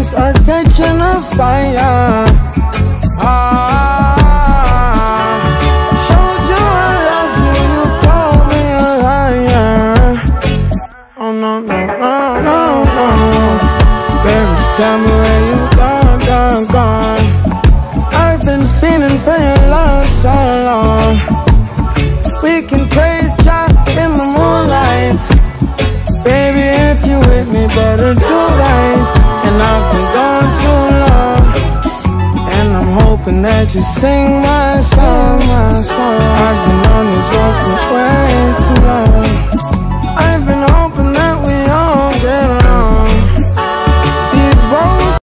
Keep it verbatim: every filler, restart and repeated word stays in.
feelings are catching a fire. Ah, showed you I loved you, you called me a liar. Oh no, no, no, no, no. Baby, tell me where you gone, gone, gone. I've been feeling for your love so long. We can praise God in the moonlight. Baby, if you with me, better do right. And I've been gone too long, and I'm hoping that you sing my song, my song. I've been on this road for well